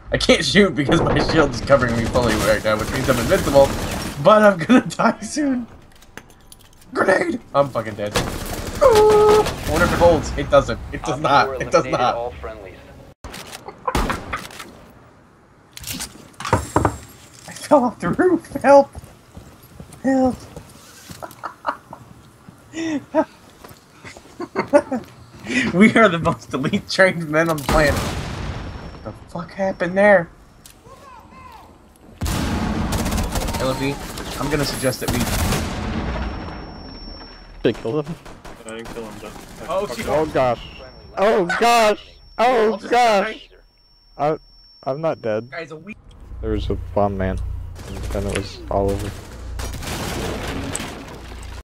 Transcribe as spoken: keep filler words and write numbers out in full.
I can't shoot because my shield is covering me fully right now, which means I'm invincible. But I'm gonna die soon. Grenade! I'm fucking dead. Ooh. I wonder if it holds. It doesn't. It does not. It does not. All friendlies. I fell off the roof. Help! Help! We are the most elite trained men on the planet. What the fuck happened there? L F E, I'm gonna suggest that we... Did I kill him? I didn't kill him, but... Oh, fuck shit. it. Oh gosh. Oh gosh. Oh gosh. I, I'm not dead. Guys, a week. There was a bomb man. And then it was all over.